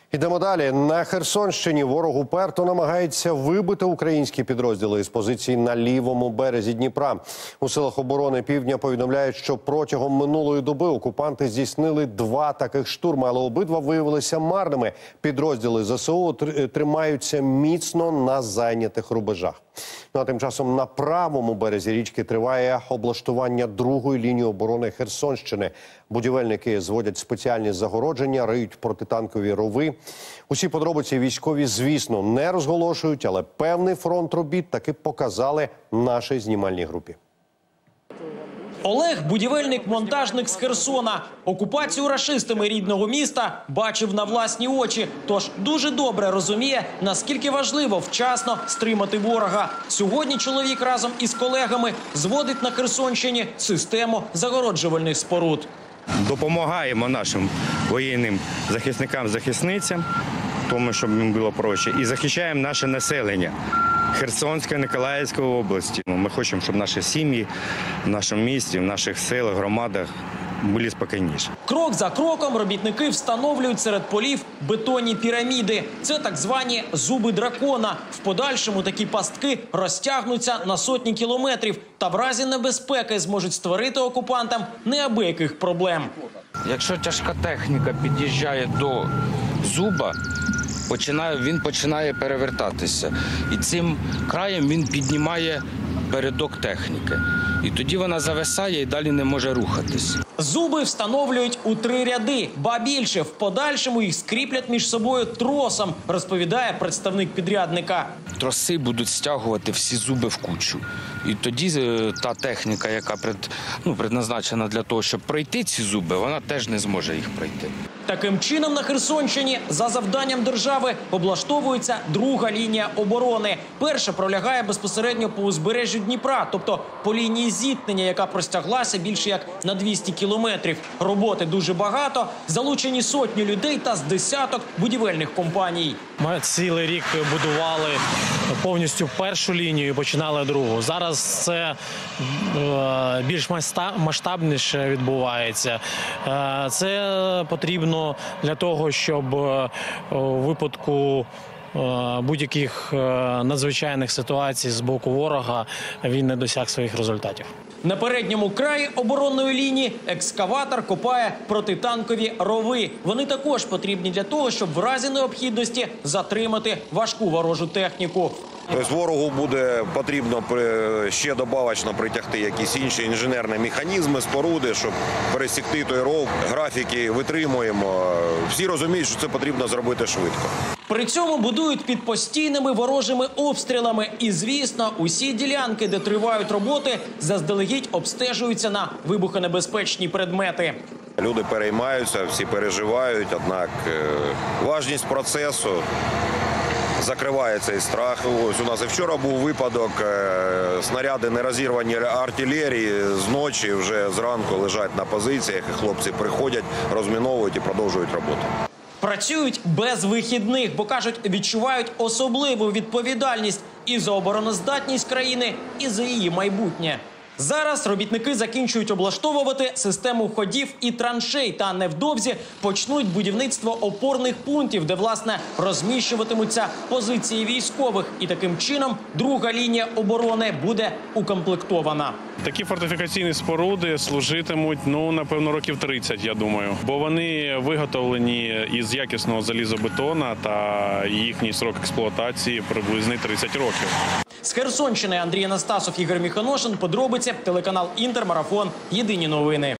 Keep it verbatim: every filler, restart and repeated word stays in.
Ідемо далі. На Херсонщині ворог уперто намагається вибити українські підрозділи із позицій на лівому березі Дніпра. У силах оборони Півдня повідомляють, що протягом минулої доби окупанти здійснили два таких штурми, але обидва виявилися марними. Підрозділи ЗСУ тримаються міцно на зайнятих рубежах. Ну а тим часом на правому березі річки триває облаштування другої лінії оборони Херсонщини. Будівельники зводять спеціальні загородження, риють протитанкові рови. Усі подробиці військові, звісно, не розголошують, але певний фронт робіт таки показали нашій знімальній групі. Олег – будівельник-монтажник з Херсона. Окупацію рашистами рідного міста бачив на власні очі. Тож дуже добре розуміє, наскільки важливо вчасно стримати ворога. Сьогодні чоловік разом із колегами зводить на Херсонщині систему загороджувальних споруд. Допомагаємо нашим воєнним захисникам-захисницям, тому щоб їм було проще, і захищаємо наше населення Херсонської, Миколаївської області. Ми хочемо, щоб наші сім'ї в нашому місті, в наших селах, громадах були спокійніші. Крок за кроком робітники встановлюють серед полів бетонні піраміди. Це так звані зуби дракона. В подальшому такі пастки розтягнуться на сотні кілометрів та в разі небезпеки зможуть створити окупантам неабияких проблем. Якщо тяжка техніка під'їжджає до зуба, починає, він починає перевертатися. І цим краєм він піднімає передок техніки. І тоді вона зависає і далі не може рухатись. Зуби встановлюють у три ряди, ба більше, в подальшому їх скріплять між собою тросом, розповідає представник підрядника. Троси будуть стягувати всі зуби в кучу. І тоді та техніка, яка пред, ну, предназначена для того, щоб пройти ці зуби, вона теж не зможе їх пройти. Таким чином на Херсонщині за завданням держави облаштовується друга лінія оборони. Перша пролягає безпосередньо по узбережжю Дніпра, тобто по лінії зіткнення, яка простяглася більше як на двісті кілометрів. Роботи дуже багато, залучені сотні людей та з десяток будівельних компаній. Ми цілий рік будували повністю першу лінію і починали другу. Зараз це е, більш масштабніше відбувається. Е, це потрібно для того, щоб е, у випадку будь-яких надзвичайних ситуацій з боку ворога він не досяг своїх результатів. На передньому краї оборонної лінії екскаватор копає протитанкові рови. Вони також потрібні для того, щоб в разі необхідності затримати важку ворожу техніку. Тобто ворогу буде потрібно ще добавочно притягти якісь інші інженерні механізми, споруди, щоб пересікти той ров. Графіки витримуємо. Всі розуміють, що це потрібно зробити швидко. При цьому будують під постійними ворожими обстрілами. І, звісно, усі ділянки, де тривають роботи, заздалегідь обстежуються на вибухонебезпечні предмети. Люди переймаються, всі переживають, однак важність процесу закриває цей страх. Ось у нас і вчора був випадок, снаряди нерозірвані артилерії зночі вже зранку лежать на позиціях, і хлопці приходять, розміновують і продовжують роботу. Працюють без вихідних, бо, кажуть, відчувають особливу відповідальність і за обороноздатність країни, і за її майбутнє. Зараз робітники закінчують облаштовувати систему ходів і траншей, та невдовзі почнуть будівництво опорних пунктів, де, власне, розміщуватимуться позиції військових. І таким чином друга лінія оборони буде укомплектована. Такі фортифікаційні споруди служитимуть, ну, напевно, років тридцять, я думаю. Бо вони виготовлені із якісного залізобетона, та їхній срок експлуатації приблизно тридцять років. З Херсонщини Андрій Анастасов, Ігор Міхоношин. Подробиці, телеканал Інтер, Марафон. Єдині новини.